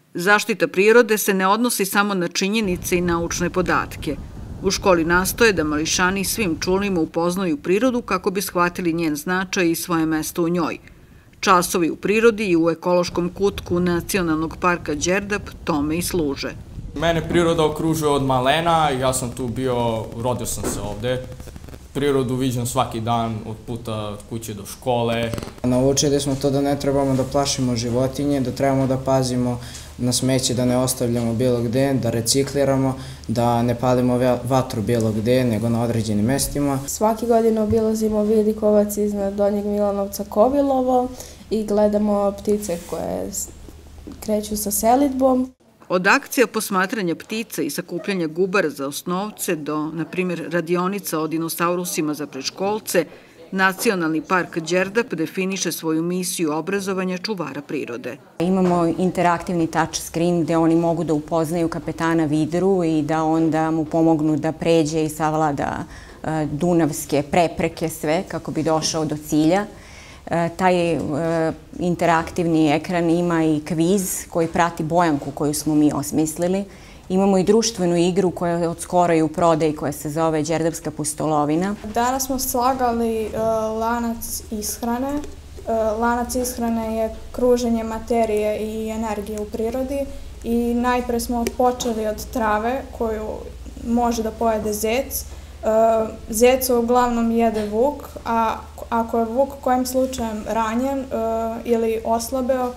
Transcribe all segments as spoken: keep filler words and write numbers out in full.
Zaštita prirode se ne odnosi samo na činjenice i naučne podatke. U školi nastoje da mališani svim čulima upoznaju prirodu kako bi shvatili njen značaj i svoje mesto u njoj. Časovi u prirodi i u ekološkom kutku Nacionalnog parka Đerdap tome i služe. Mene priroda okružuje od malena, ja sam tu bio, rodio sam se ovde. Prirodu viđam svaki dan, od puta od kuće do škole. Naučili smo to da ne trebamo da plašimo životinje, da trebamo da pazimo na smeće, da ne ostavljamo bilo gde, da recikliramo, da ne palimo vatru bilo gde, nego na određenim mestima. Svaki godin obilazimo Vidikovac iznad Donjeg Milanovca Kovilovo i gledamo ptice koje kreću sa selidbom. Od akcija posmatranja ptica i sakupljanja gubara za osnovce do, na primjer, radionica o dinosaurusima za predškolce, Nacionalni park Đerdap definiše svoju misiju obrazovanja čuvara prirode. Imamo interaktivni touch screen gde oni mogu da upoznaju kapetana Vidru i da onda mu pomognu da pređe i savlada dunavske prepreke sve kako bi došao do cilja. Taj interaktivni ekran ima i kviz koji prati bojanku koju smo mi osmislili. Imamo i društvenu igru koja je od skora i u prodaji koja se zove Đerdapska pustolovina. Danas smo slagali lanac ishrane. Lanac ishrane je kruženje materije i energije u prirodi i najpre smo počeli od trave koju može da pojede zec. Zeca uglavnom jede vuk, a ako je vuk kojim slučajem ranjen ili oslabeo,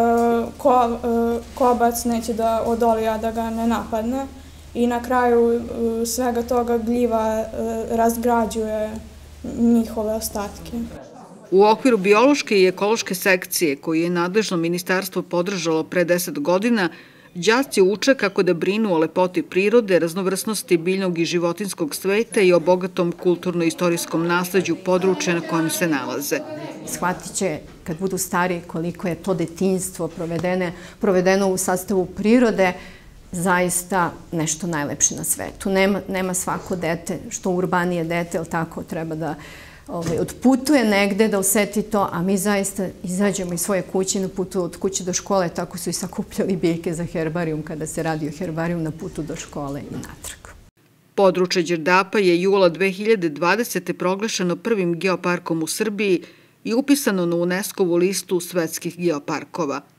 kobac neće da odoli, a da ga ne napadne. I na kraju svega toga gljiva razgrađuje njihove ostatke. U okviru biološke i ekološke sekcije, koju je nadležno ministarstvo podržalo pre deset godina, đaci uče kako da brinu o lepoti prirode, raznovrsnosti biljnog i životinskog sveta i o bogatom kulturno-istorijskom nasleđu područja na kojem se nalaze. Shvatit će kad budu stari koliko je to detinjstvo provedeno u sastavu prirode zaista nešto najlepše na svetu. Nema svako dete, što urbanije dete, ali tako treba da odputuje negde da oseti to, a mi zaista izađemo iz svoje kuće na putu od kuće do škole, tako su i sakupljali biljke za herbarijum kada se radi o herbarijum na putu do škole i natrag. Područje Đerdapa je jula dve hiljade dvadesete proglašeno prvim geoparkom u Srbiji i upisano na UNESCO-vu listu svetskih geoparkova.